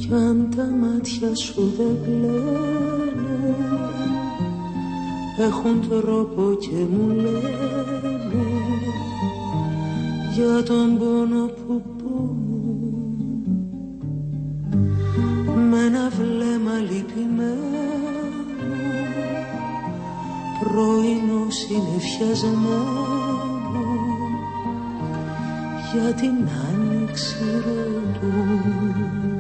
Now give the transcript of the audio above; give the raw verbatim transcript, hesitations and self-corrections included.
κι αν τα μάτια σου δεν κλαίνε, έχουν τρόπο και μου λένε για τον πόνο που πονούν, με ένα βλέμμα λυπημένο, πρωινό συννεφιασμένο, για την άνοιξη ρωτούν.